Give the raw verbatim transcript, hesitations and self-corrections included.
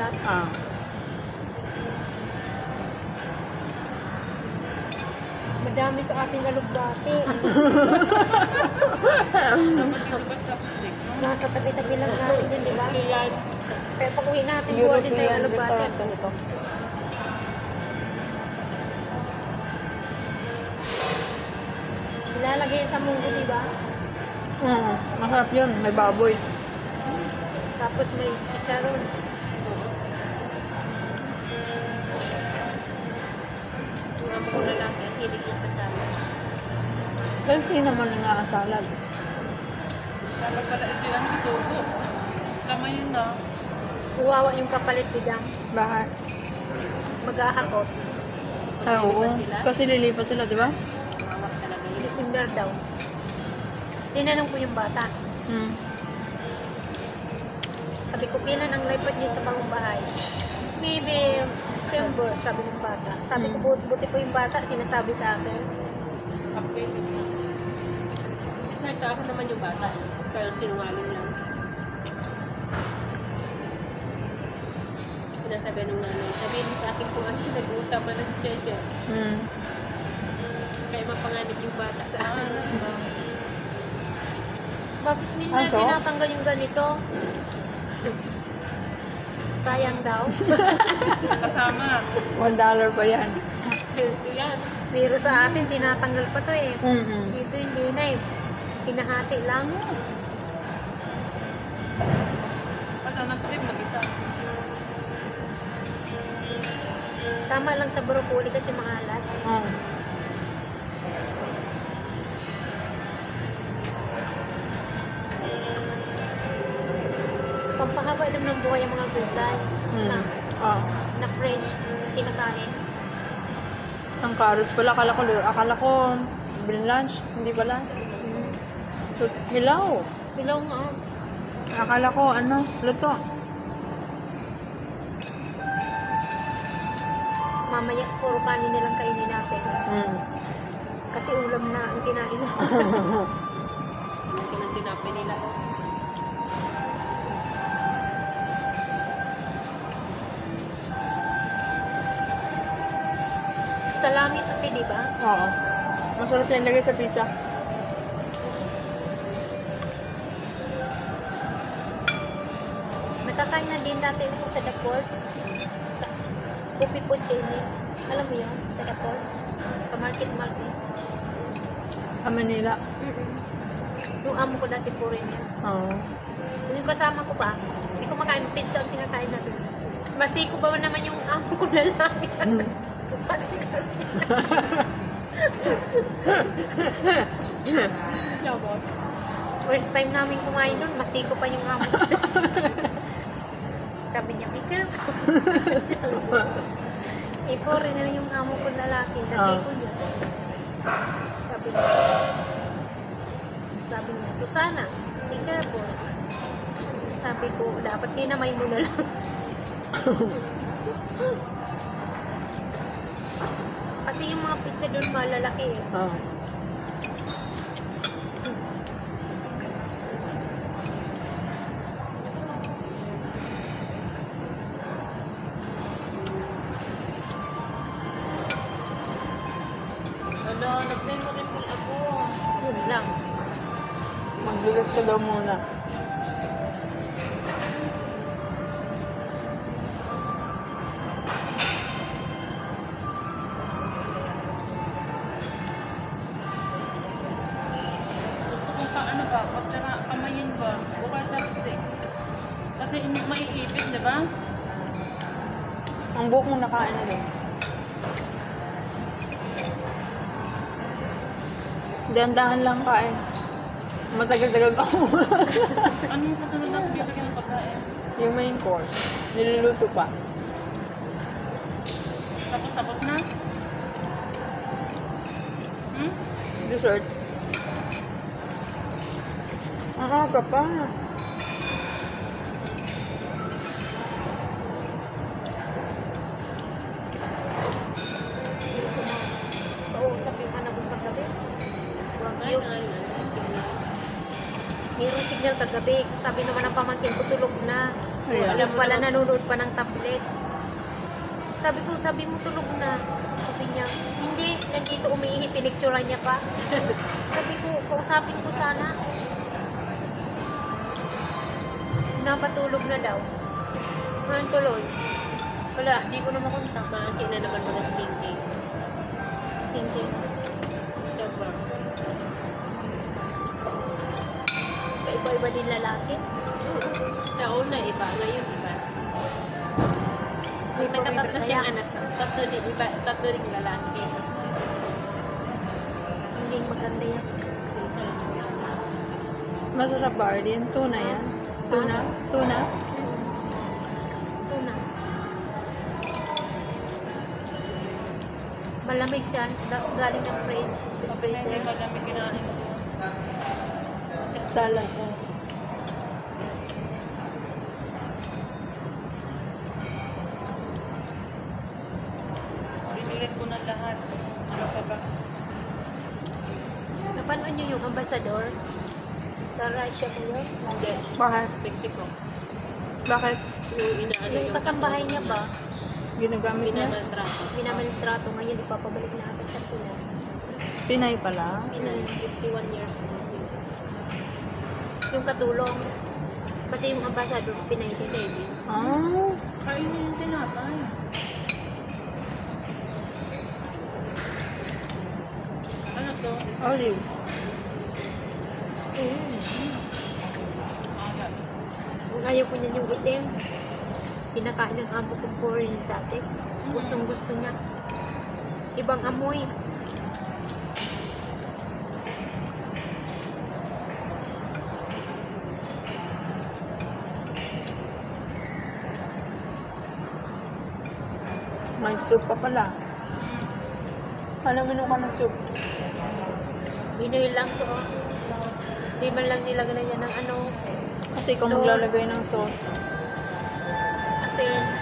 alat. Ah. Madami sa ating alugbati. Nasa tabi-tabi lang natin yun, di ba? Kaya pag uwi natin, buwan din tayo European alugbati. restaurant ko nito. Ilalagay sa munggo, di ba? Mm, masarap yun. May baboy. Tapos may chicharon. Mga mo na lang, hilig lang sa salad. Healthy naman nga ang salad. Dapat pala sila ng isubo. Kamay yun na. Uwawa yung kapalit bidang. Bakit? Mag-ahakot. Ay, oo. Kasi lilipat sila, di ba? Mawak talaga yun. December daw. Tinanong ko yung bata. Hmm. Sabi ko, kailan ang lipat niya sa bagong bahay? Maybe December, sabi ng bata. Sabi ko, buti, buti po yung bata, sinasabi sa akin. Updated na. Nagtaako naman yung bata. Pero sinungaling lang. Sinasabi nung nanay, sabihin mo sa akin kung ano siya nag-uusapan ng siya. Hmm. Kaya mapanganib yung bata sa akin. Bakit nila Ah, so? tinatanggal yung ganito? Sayang daw. Kasama. One dollar pa yan. Healthy yan. Pero sa atin, tinatanggal pa to eh. Mm-mm. Dito hindi na eh. Pinahati lang. Pata nag-trip mag-isa. Tama lang sa broccoli kasi maalat. Mm. Pampahaba lang ng buhay ang mga gulay Mm. na, Ah. na fresh, kinakain. Ang carrots pala. Akala ko, akala ko, bin lunch. Hindi pala. So, hilaw. Hilaw nga. oh. Akala ko, ano, luto. Mamaya, puro kanin nilang kainin natin. Mm. Kasi ulam na ang kinain na. Yan ang tinapay nila. Salami ito, di ba? Oo. Masarap yan lagay sa pizza. Nakakain na din dati ako sa Daport. Kopi po chili. Alam mo yun? Sa Daport. Sa Market Market. Sa Manila. Mm-mm. Yung amo ko dati po rin yan. Oo. Yung kasama ko pa, hindi ko makain pizza ang pinakain natin. Masiko ba naman yung amo ko lalaki? Kasi kasi. Labot. First time namin kumain nun, masiko pa yung amo ko. Sabi niya, be careful. Ipo rin na yung amo ko lalaki, nasiko niya. Sabi niya, sabi niya, Susana, be careful. Sabi ko, dapat kinamay mo na lang. Kasi yung mga pizza doon malalaki eh. Oo. Ano, nag-play mo rin po ako. Yun lang. Magbigas ka daw muna. Gusto kong pa ano ba, pag tsaka kamayin ba, o kaya chopstick. Kasi in- may ipit, di ba? Ang buhok mo nakain na din. Dahan-dahan lang kain. Matagal-tagal pa ako. Ano yung kasunod na bibigyan ng pagkain? Yung main course. Niluluto pa. Tapos-tapos na? Hmm? Dessert. Ang aga pa. Kausap yung anak kong kagabi. Huwag Ay, yun. ay, ay. Mayroong signal kagabi. Sabi naman ng pamangkin ko, tulog na. Ayan. Alam pala nanonood pa ng tablet. Sabi ko, sabi mo tulog na. Sabi niya, hindi, nandito umiihi, pinicturean niya pa. Sabi ko, kausapin ko sana. Napatulog na daw. Ngayon tuloy. Wala, hindi ko na makunta. Maanti na naman mga thinking. Thinking. Diba? Iba-iba din lalaki. Sa una, iba. Ngayon, iba. May nakatatlo siyang anak. Tatlo din, iba. Tatlo rin lalaki. Hindi maganda yan. Masarap ba, Arlene? Tuna yan? Tuna? Tuna? Ito na. Malamig siya. Da- Galing ng fridge. Hindi Freezer. malamig kinain ko. Salad. Binilit ko na lahat. Ano pa ba? Napanood niyo yung ambassador? Sa Russia po yun? Hindi. Bakit? Mexico. Bakit? Yung inaano Yung kasambahay niya ba? Ginagamit niya? Pinamaltrato. Minamaltrato ngayon, ipapabalik na natin sa Pinas. Pinay pala. Pinay, fifty-one years old. Yung katulong, pati yung ambassador, Pinay din David. Ah. Kain niya yung tinapay. Ano to? Olive. Mm. Kung ayaw ko niyan yung itim, pinakain ng amo ko foreign dati. Gustong gusto niya. Ibang amoy. May soup pa pala. Ano minum ka ng soup? Binoy lang to. Oh. Di man lang nilagay niya ng ano, Kasi ikaw maglalagay ng sauce. asin.